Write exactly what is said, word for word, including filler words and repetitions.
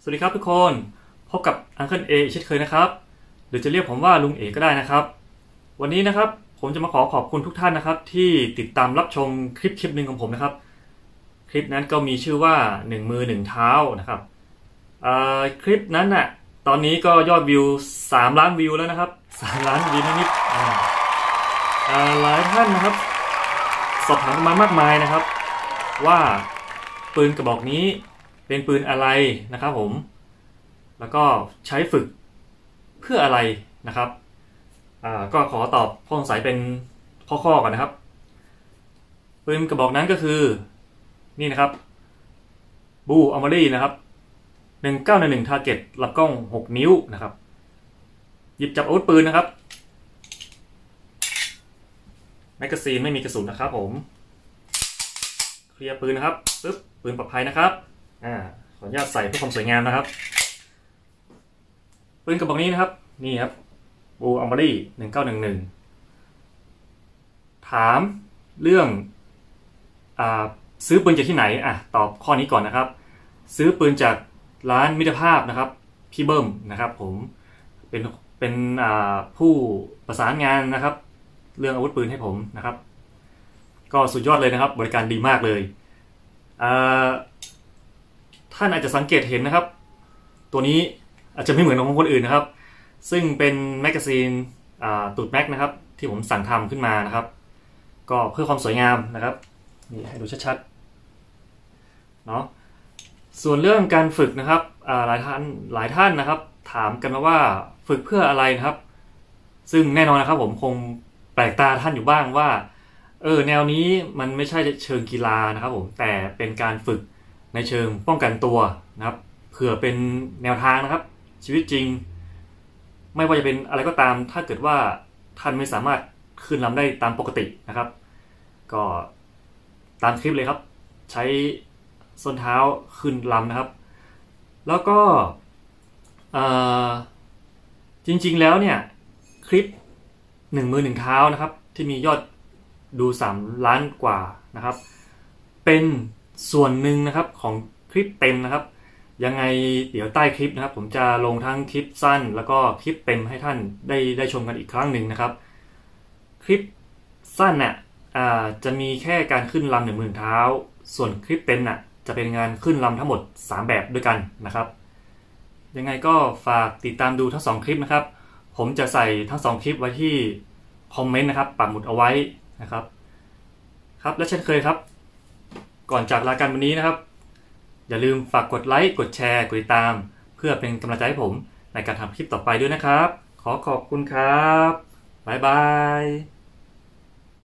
สวัสดีครับทุกคนพบกับอังเคิลเอเช่นเคยนะครับหรือจะเรียกผมว่าลุงเอก็ได้นะครับวันนี้นะครับผมจะมาขอขอบคุณทุกท่านนะครับที่ติดตามรับชมคลิปคลิปหนึ่งของผมนะครับคลิปนั้นก็มีชื่อว่าหนึ่งมือหนึ่งเท้านะครับคลิปนั้นน่ะตอนนี้ก็ยอดวิวสามล้านวิวแล้วนะครับสามล้านวิวนิดๆหลายท่านนะครับสอบถามมามากมายนะครับว่าปืนกระบอกนี้เป็นปืนอะไรนะครับผมแล้วก็ใช้ฝึกเพื่ออะไรนะครับอ่าก็ขอตอบข้อสงสัยเป็นข้อๆก่อนนะครับปืนกระบอกนั้นก็คือนี่นะครับบูอัลมารีนะครับหนึ่งเก้าหนึ่งหนึ่งทาร์เก็ตลำกล้องหกนิ้วนะครับหยิบจับอาวุธปืนนะครับแมกกาซีนไม่มีกระสุนนะครับผมเคลียร์ปืนนะครับปึ๊บปืนปลอดภัยนะครับอ่าขออนุญาตใส่เพื่อความสวยงามนะครับปืนกระบอกนี้นะครับนี่ครับบูอัลมารีหนึ่งเก้าหนึ่งหนึ่งถามเรื่องอ่าซื้อปืนจากที่ไหนอ่ะตอบข้อนี้ก่อนนะครับซื้อปืนจากร้านมิตรภาพนะครับพี่เบิ้มนะครับผมเป็นเป็นอ่าผู้ประสานงานนะครับเรื่องอาวุธปืนให้ผมนะครับก็สุดยอดเลยนะครับบริการดีมากเลยอ่าท่านอาจจะสังเกตเห็นนะครับตัวนี้อาจจะไม่เหมือนของคนอื่นนะครับซึ่งเป็นแมกกาซีนตูดแม็กนะครับที่ผมสั่งทำขึ้นมานะครับก็เพื่อความสวยงามนะครับนี่ให้ดูชัดๆเนาะส่วนเรื่องการฝึกนะครับหลายท่านหลายท่านนะครับถามกันมาว่าฝึกเพื่ออะไรนะครับซึ่งแน่นอนนะครับผมคงแปลกตาท่านอยู่บ้างว่าเออแนวนี้มันไม่ใช่เชิงกีฬานะครับผมแต่เป็นการฝึกในเชิงป้องกันตัวนะครับเผื่อเป็นแนวทางนะครับชีวิตจริงไม่ว่าจะเป็นอะไรก็ตามถ้าเกิดว่าท่านไม่สามารถขึ้นลำได้ตามปกตินะครับก็ตามคลิปเลยครับใช้ส้นเท้าขึ้นลำนะครับแล้วก็จริงๆแล้วเนี่ยคลิปหนึ่งมือหนึ่งเท้านะครับที่มียอดดูสามล้านกว่านะครับเป็นส่วนหนึ่งนะครับของคลิปเต็มนะครับยังไงเดี๋ยวใต้คลิปนะครับผมจะลงทั้งคลิปสั้นแล้วก็คลิปเต็มให้ท่านได้ได้ชมกันอีกครั้งหนึ่งนะครับคลิปสั้นเนี่ยจะมีแค่การขึ้นลำหนึ่งมือเท้าส่วนคลิปเต็มน่ะจะเป็นงานขึ้นลำทั้งหมดสามแบบด้วยกันนะครับยังไงก็ฝากติดตามดูทั้งสองคลิปนะครับผมจะใส่ทั้งสองคลิปไว้ที่คอมเมนต์นะครับปักหมุดเอาไว้นะครับครับและเช่นเคยครับก่อนจากลากันวันนี้นะครับอย่าลืมฝากกดไลค์กดแชร์กดติดตามเพื่อเป็นกำลังใจให้ผมในการทำคลิปต่อไปด้วยนะครับขอขอบคุณครับบ๊ายบาย